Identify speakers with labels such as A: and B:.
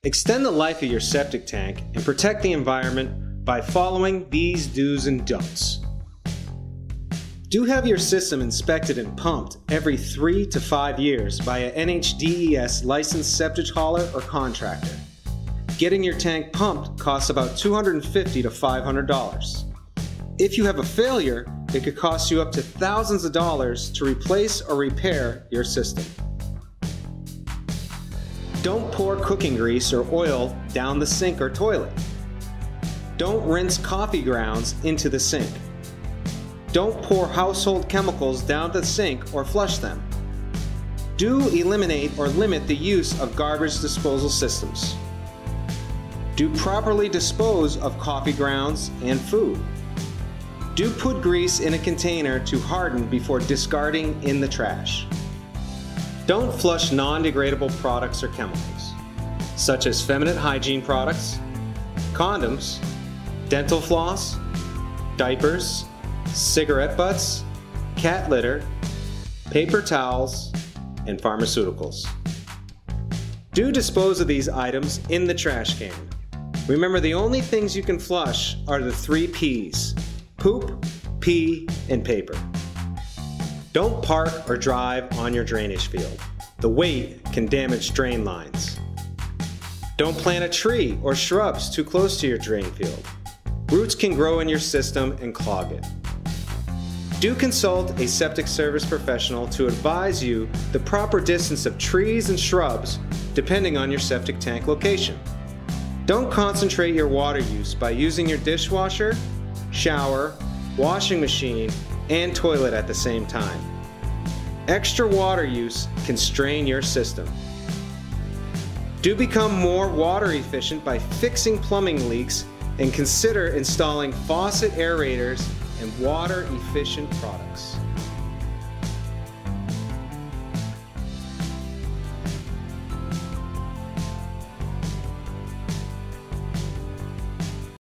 A: Extend the life of your septic tank and protect the environment by following these do's and don'ts. Do have your system inspected and pumped every 3 to 5 years by an NHDES licensed septic hauler or contractor. Getting your tank pumped costs about $250 to $500. If you have a failure, it could cost you up to thousands of dollars to replace or repair your system. Don't pour cooking grease or oil down the sink or toilet. Don't rinse coffee grounds into the sink. Don't pour household chemicals down the sink or flush them. Do eliminate or limit the use of garbage disposal systems. Do properly dispose of coffee grounds and food. Do put grease in a container to harden before discarding in the trash. Don't flush non-degradable products or chemicals, such as feminine hygiene products, condoms, dental floss, diapers, cigarette butts, cat litter, paper towels, and pharmaceuticals. Do dispose of these items in the trash can. Remember, the only things you can flush are the 3 P's: poop, pee, and paper. Don't park or drive on your drainage field. The weight can damage drain lines. Don't plant a tree or shrubs too close to your drain field. Roots can grow in your system and clog it. Do consult a septic service professional to advise you the proper distance of trees and shrubs depending on your septic tank location. Don't concentrate your water use by using your dishwasher, shower, washing machine, and toilet at the same time. Extra water use can strain your system. Do become more water efficient by fixing plumbing leaks and consider installing faucet aerators and water efficient products.